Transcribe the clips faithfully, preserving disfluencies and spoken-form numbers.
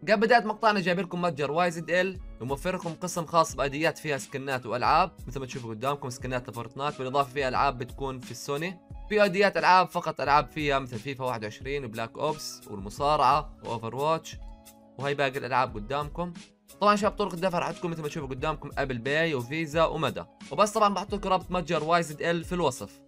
قبل بداية مقطعنا جايب لكم متجر واي زد ال وموفر لكم قسم خاص بأيديات فيها سكنات والعاب، مثل ما تشوفوا قدامكم سكنات لفورتنايت، بالاضافة فيها العاب بتكون في السوني، في ايديات العاب فقط العاب فيها مثل فيفا واحد وعشرين وبلاك اوبس والمصارعة واوفر واتش، وهي باقي الالعاب قدامكم. طبعا شباب طرق الدفع راح تكون مثل ما تشوفوا قدامكم ابل باي وفيزا ومدى، وبس طبعا بحط لكم رابط متجر واي زد ال في الوصف.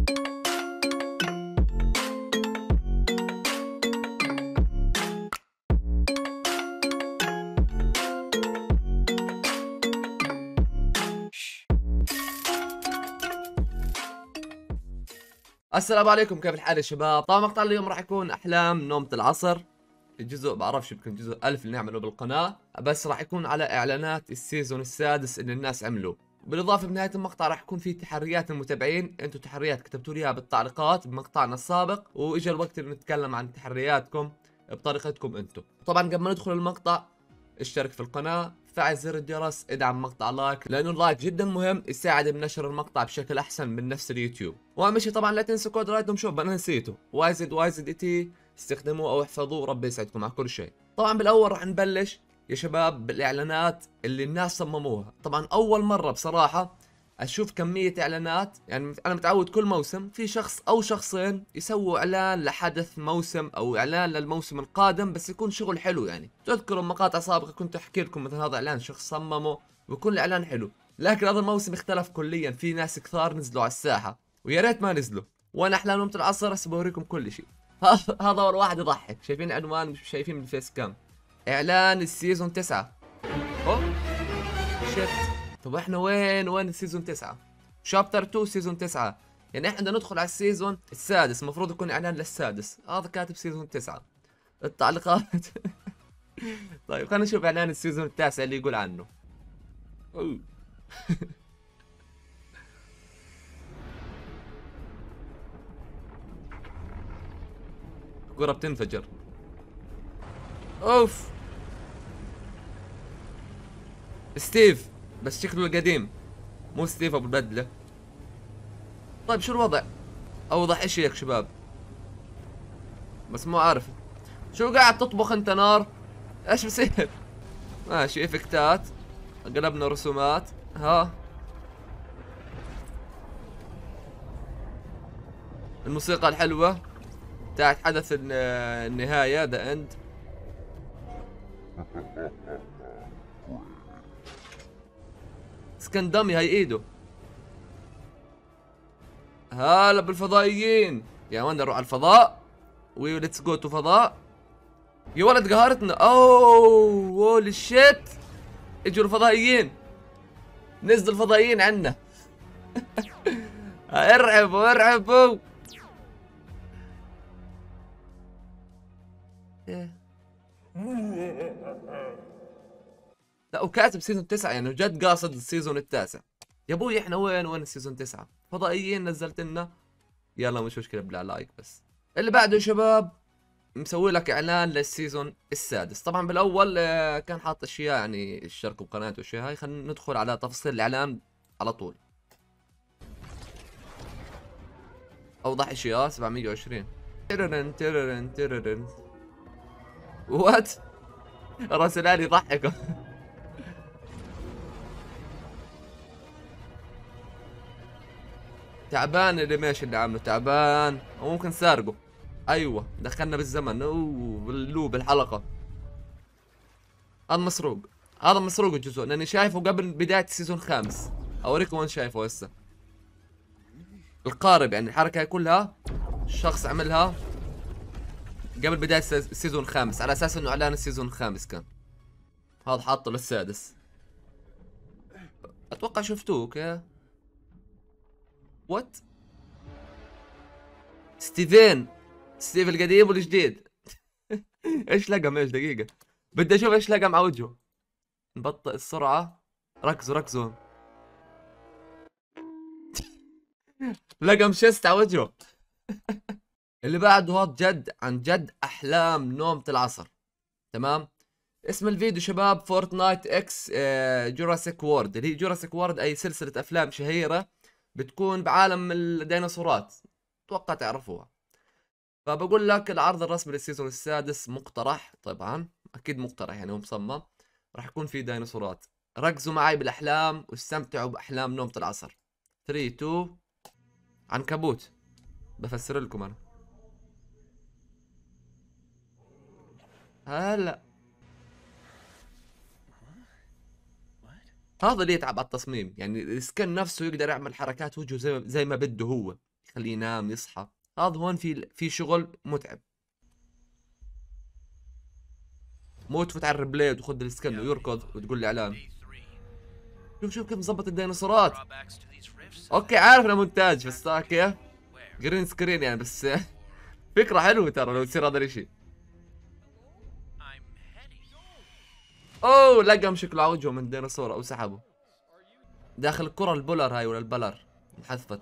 السلام عليكم، كيف الحال يا شباب؟ طبعا مقطع اليوم راح يكون احلام نومة العصر، الجزء بعرفش يمكن جزء ألف اللي نعمله بالقناة، بس راح يكون على اعلانات السيزون السادس اللي الناس عملوه. بالاضافة بنهاية المقطع راح يكون في تحريات المتابعين، انتم تحريات كتبتوا لي اياها بالتعليقات بمقطعنا السابق، واجا الوقت اللي نتكلم عن تحرياتكم بطريقتكم انتم. طبعا قبل ما ندخل المقطع اشترك في القناة، فعل زر الجرس، ادعم مقطع لايك، لانه اللايك جدا مهم يساعد بنشر المقطع بشكل احسن من نفس اليوتيوب. واهم شيء طبعا لا تنسوا كود رايدوم شوب، انا نسيته واي زد واي زد اي تي، استخدموه او احفظوه، ربي يسعدكم على كل شيء. طبعا بالاول راح نبلش يا شباب بالاعلانات اللي الناس صمموها. طبعا اول مرة بصراحة اشوف كمية اعلانات، يعني انا متعود كل موسم في شخص او شخصين يسووا اعلان لحدث موسم او اعلان للموسم القادم، بس يكون شغل حلو. يعني تذكروا مقاطع سابقة كنت احكي لكم مثلا هذا اعلان شخص صممه ويكون الاعلان حلو، لكن هذا الموسم اختلف كليا، في ناس كثار نزلوا على الساحة ويا ريت ما نزلوا. وانا احلام نومة العصر هسه بوريكم كل شيء. هذا اول واحد يضحك، شايفين عنوان مش شايفين بالفيس كام؟ اعلان السيزون تسعة. اوه شيت، طب احنا وين وين السيزون تسعة؟ شابتر اتنين سيزون تسعة، يعني احنا بدنا ندخل على السيزون السادس، المفروض يكون اعلان للسادس، هذا كاتب سيزون تسعة. التعليقات طيب خلينا نشوف اعلان السيزون التاسع اللي يقول عنه. أوه. كرة بتنفجر. اوف ستيف، بس شكله القديم مو ستيف ابو البدله. طيب شو الوضع؟ اوضح اشي يا شباب، بس مو عارف شو قاعد تطبخ انت نار؟ ايش بصير؟ ماشي افكتات، قلبنا رسومات، ها الموسيقى الحلوة بتاعت حدث النهاية ذا اند. سكن دمي هاي ايده. هلا بالفضائيين، يا وين نروح على الفضاء؟ وي ليتس جو تو فضاء. يا ولد قهرتنا. اوه هولي شيت، اجوا الفضائيين، نزلوا الفضائيين عنا. ارعبوا ارعبوا. لا وكاتب سيزون تسعة، يعني جد قاصد السيزون التاسع. يا ابوي احنا وين وين السيزون تسعة؟ فضائيين نزلت لنا. يلا مش مشكلة بلا لايك. بس اللي بعده يا شباب مسوي لك اعلان للسيزون السادس. طبعا بالاول آه، كان حاط اشياء يعني اشتركوا بقناته والاشياء هاي، خلينا ندخل على تفاصيل الاعلان على طول. اوضح اشياء سبعمية وعشرين. تررن تررن تررن. وات راسلالي يضحكوا. تعبان الانيميشن اللي عامله، تعبان، او ممكن سارقه. ايوه دخلنا بالزمن، اوه باللوب الحلقه. هذا مسروق، هذا مسروق الجزء، لاني شايفه قبل بدايه السيزون الخامس. اوريكم وين شايفه هسه. القارب، يعني الحركه هاي كلها الشخص عملها قبل بدايه السيزون الخامس، على اساس انه اعلان السيزون الخامس كان. هذا حاطه للسادس، اتوقع شفتوه. اوكي وات ستيفين، ستيف القديم والجديد. ايش لقم؟ ايش دقيقة بدي اشوف ايش لقم على وجهه. نبطئ السرعة، ركزوا ركزوا. لقم شست على وجهه. اللي بعده هاد جد عن جد احلام نومة العصر. تمام، اسم الفيديو شباب فورتنايت اكس جوراسيك وورد، اللي هي جوراسيك وورد اي سلسلة افلام شهيرة بتكون بعالم الديناصورات، اتوقع تعرفوها. فبقول لك العرض الرسمي للسيزون السادس مقترح طبعا، اكيد مقترح يعني هو مصمم. راح يكون في ديناصورات. ركزوا معي بالاحلام واستمتعوا باحلام نومة العصر. ثلاثة اثنين. عنكبوت. بفسر لكم انا. هلا هذا اللي يتعب على التصميم، يعني السكن نفسه يقدر يعمل حركات وجهه زي زي ما بده هو، يخليه ينام يصحى. هذا هون في في شغل متعب. مو تفوت على الريبلاي وخذ السكن ويركض وتقول لي اعلان. شوف شوف كيف مظبط الديناصورات. اوكي عارف انه مونتاج بس كيف جرين سكرين يعني، بس فكرة حلوة ترى لو تصير هذا الاشي. اوه لقم شكله على وجهه من ديناصور او سحبه. داخل الكرة البولر هاي ولا البلر انحذفت.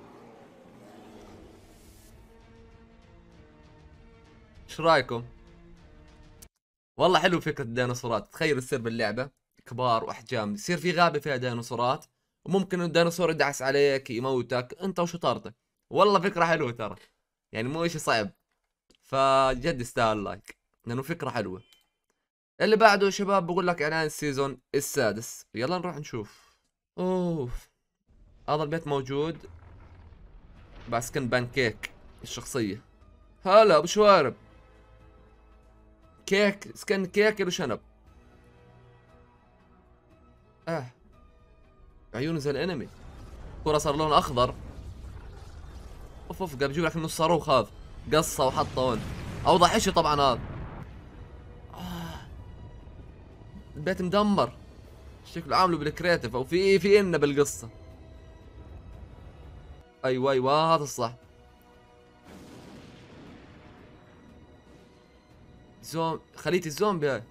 ايش رايكم؟ والله حلو فكرة الديناصورات. تخيل تصير باللعبة كبار واحجام، يصير في غابة فيها ديناصورات، وممكن الديناصور يدعس عليك يموتك انت وشطارتك. والله فكرة حلوة ترى، يعني مو اشي صعب. فجد يستاهل لايك لانه فكرة حلوة. اللي بعده يا شباب بقول لك اعلان السيزون السادس، يلا نروح نشوف. اوه هذا البيت موجود. باسكن بانكيك الشخصية. هلا ابو شوارب. كيك سكن كيك له شنب. اه عيونه زي الانمي. كرة صار لون اخضر. اوف اوف قام بجيب لك انه الصاروخ هذا قصه وحطه هون. اوضح اشي طبعا هذا. آه. البيت مدمر. شكله عامله بالكرياتيف او في في إنا بالقصه. ايوه ايوه هذا الصح. زوم خلية الزومبي هاي.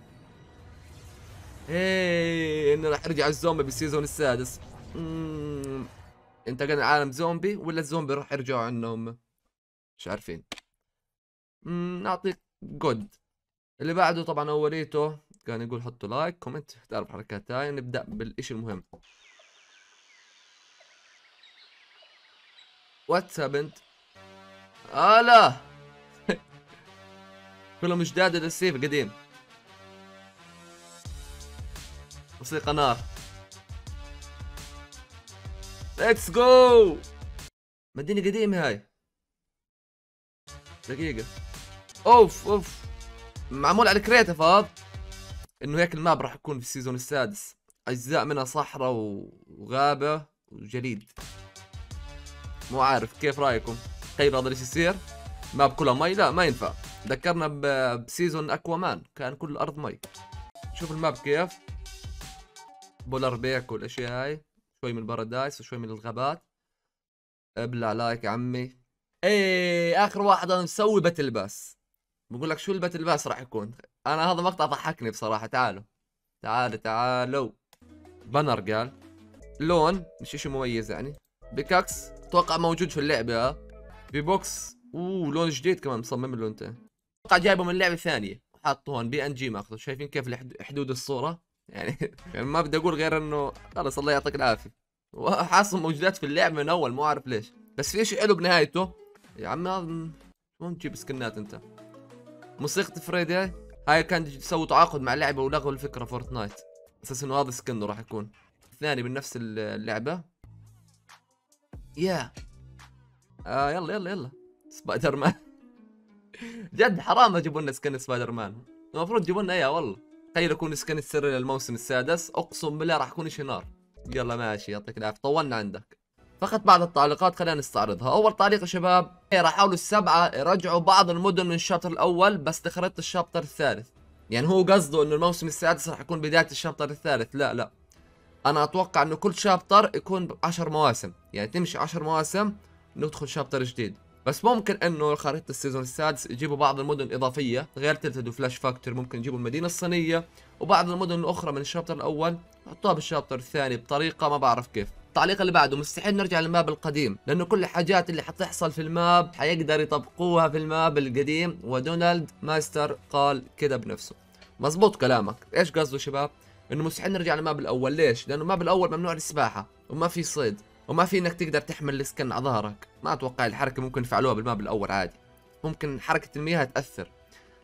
ايه انه راح يرجع الزومبي بالسيزون السادس. مم. انت قاعد عالم زومبي ولا الزومبي راح يرجعوا عنهم؟ مش عارفين. امم نعطيك جود. اللي بعده طبعا اوليته كان يقول حطوا لايك كومنت تعرف حركات هاي. نبدا بالاشي المهم. واتس هابند. آه لا كلهم جداد للسيف قديم. موسيقى نار. ليتس جو. مدينة قديمة هاي. دقيقة. اوف اوف معمول على كريتيف هذا. انه هيك الماب راح يكون في السيزون السادس. اجزاء منها صحراء وغابة وجليد. مو عارف كيف رايكم؟ تخيلوا هذا الاشي يصير؟ ماب كلها مي؟ لا ما ينفع. ذكرنا بسيزون اكوامان كان كل الارض مي. شوف الماب كيف. بولر بيك والاشياء هاي. شوي من البارادايس وشوي من الغابات. ابلع لايك يا عمي. ايه اخر واحد انا مسوي باتل باس. بقول لك شو الباتل باس راح يكون. انا هذا مقطع ضحكني بصراحة. تعالوا تعالوا تعالوا. بانر قال. لون مش اشي مميز يعني. بيكاكس اتوقع موجود في اللعبة. ها في بوكس. اوه لون جديد كمان مصمم له انت. اتوقع جايبه من لعبة ثانية حاطه هون بي ان جي ماخذه. شايفين كيف حدود الصورة يعني. يعني ما بدي اقول غير انه خلص الله يعطيك العافية. وحاصل موجودات في اللعبة من اول مو عارف ليش. بس في شيء حلو بنهايته يا عمي. هذا وين تجيب سكنات انت؟ موسيقى فريدي هاي. هاي كان يسوي تعاقد مع اللعبة ولغوا الفكرة فورتنايت. اساس انه هذا سكنه راح يكون الثاني من نفس اللعبة. يا آه يلا يلا يلا سبايدر مان. جد حرام يجيبوا لنا سكن سبايدر مان. المفروض يجيبوا لنا اياه والله. تخيل يكون سكن السر للموسم السادس. اقسم بالله راح يكون شي نار. يلا ماشي يعطيك العافية طولنا عندك. فقط بعض التعليقات خلينا نستعرضها. اول تعليق يا شباب. راح يحاولوا السبعة يرجعوا بعض المدن من الشابتر الاول بس لخريطة الشابتر الثالث. يعني هو قصده انه الموسم السادس راح يكون بداية الشابتر الثالث. لا لا انا اتوقع انه كل شابتر يكون عشر مواسم، يعني تمشي عشر مواسم ندخل شابتر جديد. بس ممكن انه خريطة السيزون السادس يجيبوا بعض المدن الاضافية غير تلتد وفلاش فاكتور. ممكن يجيبوا المدينة الصينية وبعض المدن الاخرى من الشابتر الاول يحطوها بالشابتر الثاني بطريقة ما بعرف كيف. التعليق اللي بعده. مستحيل نرجع للماب القديم لانه كل الحاجات اللي حتحصل في الماب حيقدر يطبقوها في الماب القديم، ودونالد ماستر قال كده بنفسه. مزبوط كلامك. ايش قصده شباب؟ انه مستحيل نرجع للماب الاول. ليش؟ لانه الماب الاول ممنوع السباحه وما في صيد وما في انك تقدر تحمل السكن على ظهرك. ما اتوقع الحركه ممكن يفعلوها بالماب الاول عادي. ممكن حركه المياه تاثر.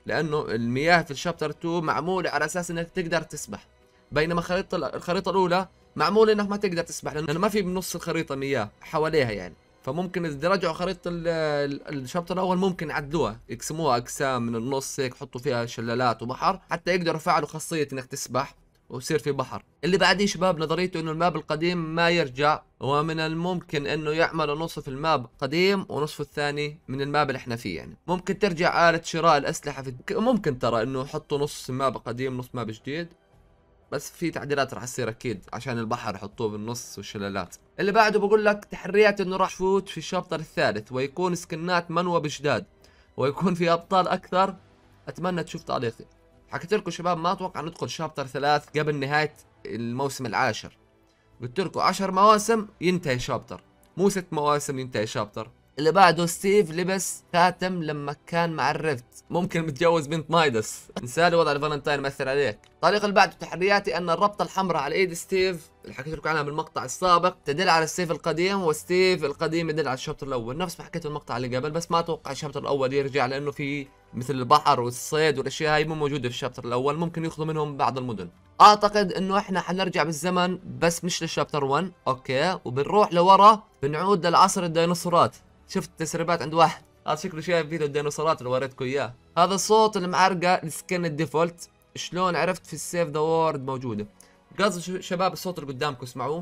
لانه المياه في الشابتر اتنين معموله على اساس انك تقدر تسبح، بينما خريطه الخريطه الاولى معموله انك ما تقدر تسبح لانه ما في بنص الخريطه مياه حواليها يعني. فممكن اذا رجعوا خريطه ال- ال- الشابتر الاول ممكن يعدلوها، يقسموها اقسام من النص هيك، يحطوا فيها شلالات وبحر حتى يقدروا يفعلوا خاصيه انك تسبح ويصير في بحر. اللي بعديه شباب نظريته انه الماب القديم ما يرجع، ومن الممكن انه يعملوا نصف الماب قديم ونصف الثاني من الماب اللي احنا فيه يعني. ممكن ترجع آلة شراء الاسلحه في ممكن ترى انه يحطوا نص ماب قديم نص ماب جديد، بس في تعديلات راح تصير اكيد عشان البحر يحطوه بالنص والشلالات. اللي بعده بقول لك تحريات انه راح تفوت في الشابتر الثالث ويكون سكنات منوى بجداد ويكون في ابطال اكثر. اتمنى تشوف تعليقي. حكيت لكم شباب ما اتوقع ندخل شابتر ثلاث قبل نهاية الموسم العاشر. قلت لكم عشر مواسم ينتهي شابتر، مو ست مواسم ينتهي شابتر. اللي بعده ستيف لبس خاتم لما كان مع الرفت، ممكن متجوز بنت مايدس. انسالي وضع الفالنتاين مثل عليك. التعليق اللي بعده تحرياتي ان الربطة الحمراء على ايد ستيف اللي حكيت لكم عنها بالمقطع السابق تدل على ستيف القديم، وستيف القديم يدل على الشابتر الاول، نفس ما حكيت بالمقطع اللي قبل. بس ما اتوقع الشابتر الاول يرجع لانه في مثل البحر والصيد والاشياء هاي مو موجوده في الشابتر الاول، ممكن ياخذوا منهم بعض المدن. اعتقد انه احنا حنرجع بالزمن بس مش للشابتر واحد، اوكي، وبنروح لورا بنعود للعصر الديناصورات. شفت تسريبات عند واحد هذا شكله شايف فيديو الديناصورات اللي وريتكم اياه. هذا الصوت المعرقه السكن الديفولت، شلون عرفت في السيف ذا وورد موجوده. قصد شباب الصوت اللي قدامكم اسمعوه.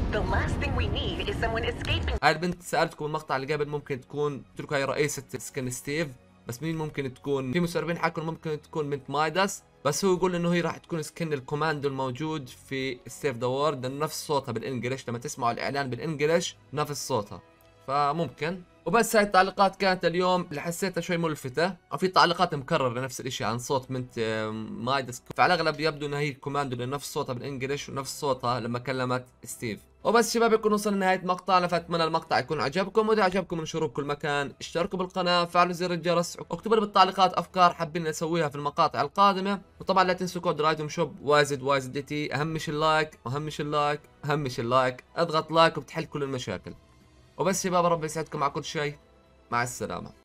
هاي البنت سالتكم المقطع اللي قبل ممكن تكون، قلت لكم هاي رئيسة سكن ستيف، بس مين ممكن تكون؟ في مسربين حكوا ممكن تكون بنت مايداس، بس هو يقول انه هي راح تكون سكن الكوماندو الموجود في سيف ذا وورد، لانه نفس صوتها بالانجلش، لما تسمعوا الاعلان بالانجلش نفس صوتها، فممكن. وبس هاي التعليقات كانت اليوم اللي حسيتها شوي ملفتة، وفي تعليقات مكررة نفس الاشي عن صوت بنت مايدس، فعلى الاغلب يبدو انها هي كوماندو لنفس صوتها بالانجلش ونفس صوتها لما كلمت ستيف. وبس شباب يكون وصلنا لنهاية مقطعنا، فاتمنى المقطع يكون عجبكم، واذا عجبكم انشروه بكل مكان، اشتركوا بالقناة، فعلوا زر الجرس، واكتبوا لي بالتعليقات افكار حابين نسويها في المقاطع القادمة، وطبعا لا تنسوا كود رايدوم شوب وايزد وايزد دي تي. اهم شيء اللايك، واهم شيء اللايك، اهم شيء اللايك، اضغط لايك وبتحل كل المشاكل. وبس شباب ربي يسعدكم على كل شيء، مع السلامة.